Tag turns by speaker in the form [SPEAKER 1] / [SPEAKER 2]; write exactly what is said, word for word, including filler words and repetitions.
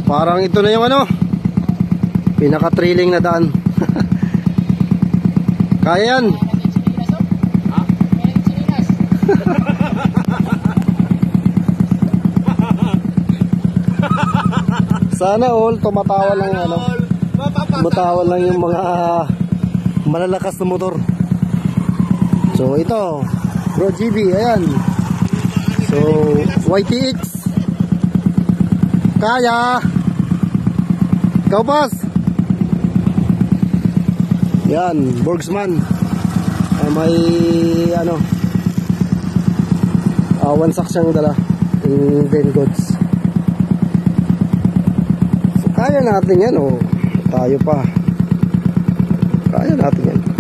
[SPEAKER 1] Parang ito na yung ano, pinaka-thrilling na daan. Kaya yan. Sana all tumatawa lang ano. Tumatawa lang yung mga malalakas na motor. So ito, Bro G B, ayan. So Y T X. Kaya. Ikaw pas. Yan, Borgsman. Uh, may ano, uh, one sack siyang dala in Ben Goods. So kaya natin yan, oh. Tayo pa. Kaya natin yan.